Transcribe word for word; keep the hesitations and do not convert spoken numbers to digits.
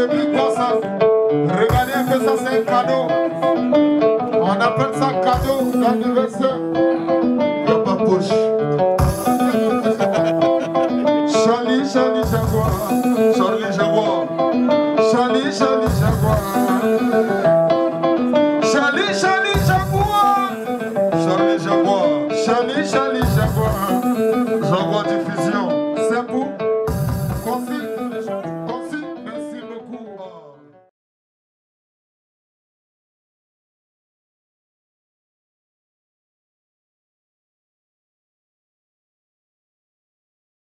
depuis quoi ça? Regardez que ça c'est un cadeau. On appelle ça cadeau d'anniversaire. Il n'y a pas de poche. Charlie, Charlie Jaguar. Charlie Jaguar. Charlie, Charlie Jaguar. Charlie, Charlie Jaguar. Charlie Jaguar. Charlie, Charlie Jaguar.